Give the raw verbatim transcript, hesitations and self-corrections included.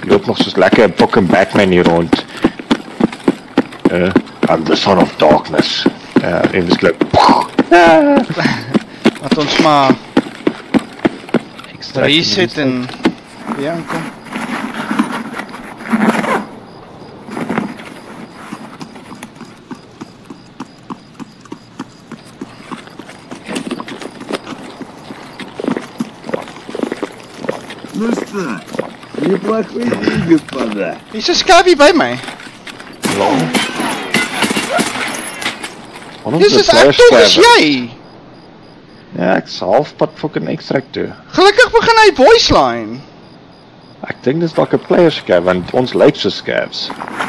loop nog soos lekker fucking Batman hier rond. Uh, I'm the son of darkness. Uh, en dis klip. Wat ons maar reset en weer aankom. Mister, неплохой день, господа. Is 'n skabie by my? Dis is ek dom as jy. Ja, ek is halfpad fucking extract toe. Gelukkig begin hy voice line. Ek dink dis dalk 'n player scav want ons lyk so scavs.